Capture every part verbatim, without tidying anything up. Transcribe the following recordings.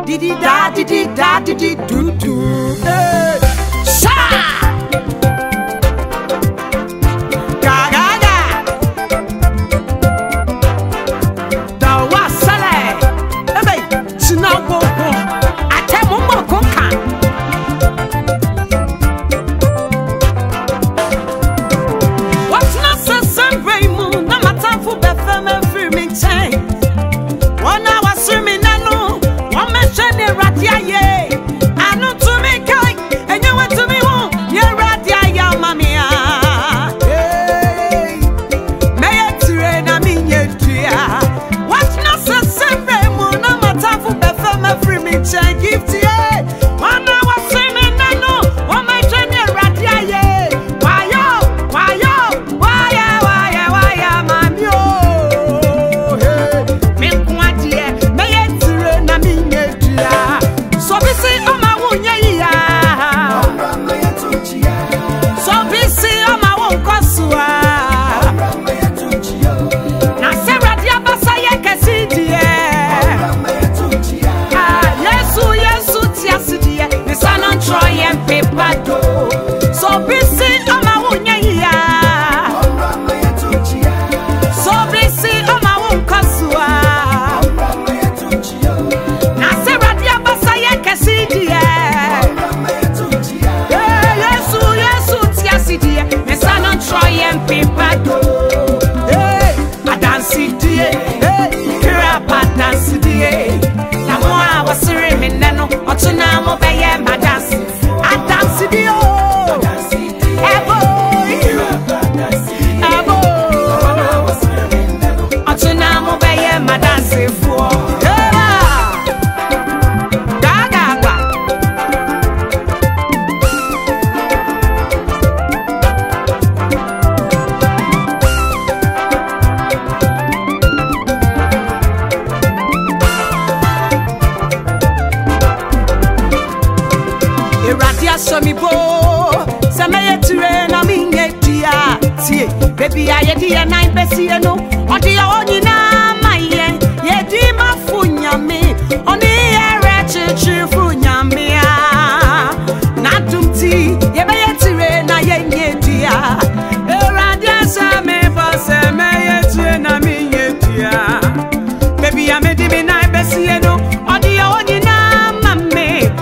didi da didi da didi do do. Sha. Ga ga ga. Da wa sale. Ebe sina go go. Atemo mo ko kan. What's not so sunray moon? Na matafu be feme free me chain. One hour swimming nanu. One mention the radia ye. Anu to me kai. And you went to me home. Ye radia ya mamia. Hey. May it rain a minye tria. What's not so sunray moon? Na matafu be feme free me chain. Gifty Osei. Show me bo, some may train a minye tia. See, baby, I did a nine pesiano, or the only na my ye, ye di ma funya me, only a wretched funya me. Natum tea, ye may train a ye tia. The radia me boss, may train a minye tia. Baby, I made him a nine pesiano, or the only na mammy.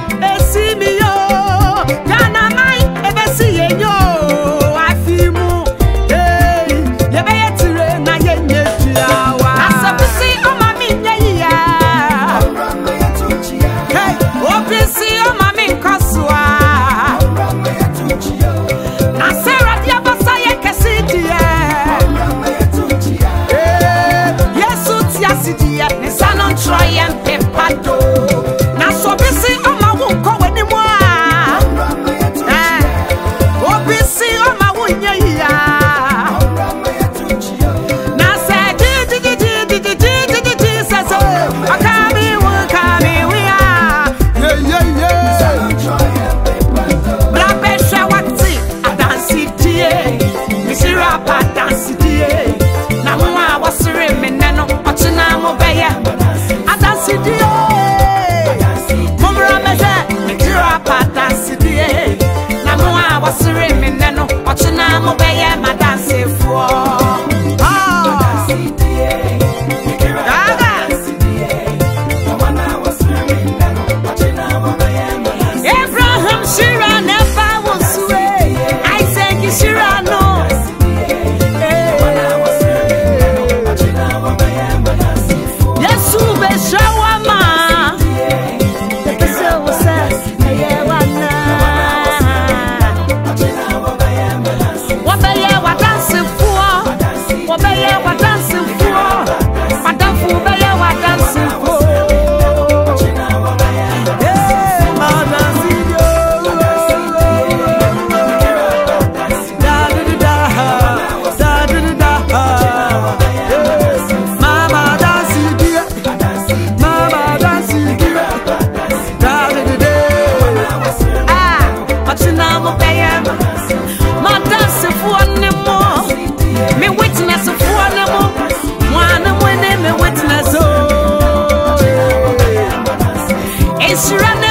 Me witness of one It's running.